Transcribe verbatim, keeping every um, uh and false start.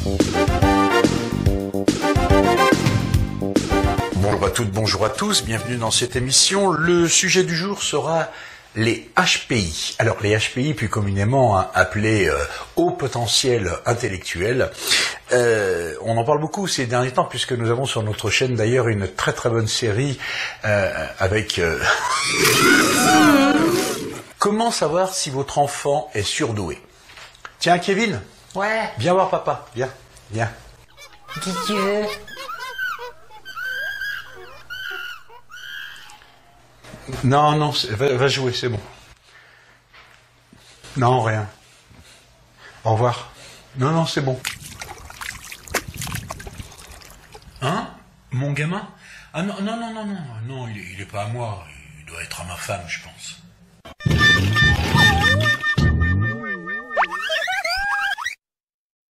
Bonjour à toutes, bonjour à tous, bienvenue dans cette émission. Le sujet du jour sera les H P I. Alors les H P I, plus communément hein, appelés euh, hauts potentiels intellectuels, euh, on en parle beaucoup ces derniers temps puisque nous avons sur notre chaîne d'ailleurs une très très bonne série euh, avec... Euh... Comment savoir si votre enfant est surdoué? Tiens Kevin, Ouais. Viens voir papa, viens, viens. Qui tu veux? Non, non, va, va jouer, c'est bon. Non, rien. Au revoir. Non, non, c'est bon. Hein? Mon gamin? Ah non, non, non, non, non, non, il est, il est pas à moi. Il doit être à ma femme, je pense.